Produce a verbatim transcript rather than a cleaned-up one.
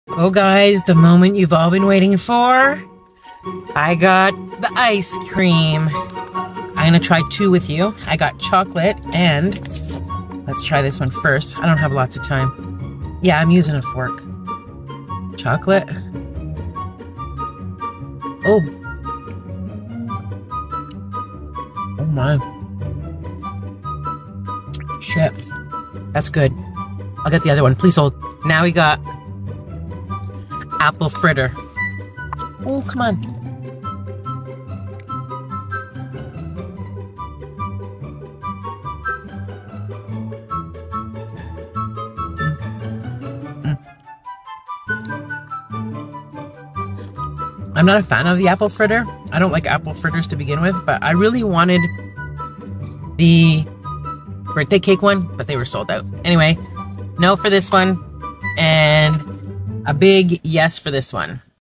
Oh guys, the moment you've all been waiting for. I got the ice cream. I'm gonna try two with you. I got chocolate and let's try this one first. I don't have lots of time. Yeah, I'm using a fork. Chocolate. Oh. Oh my. Shit. That's good. I'll get the other one. Please hold. Now we got apple fritter. Oh, come on. Mm. I'm not a fan of the apple fritter. I don't like apple fritters to begin with, but I really wanted the birthday cake one, but they were sold out. Anyway, no for this one, and a big yes for this one.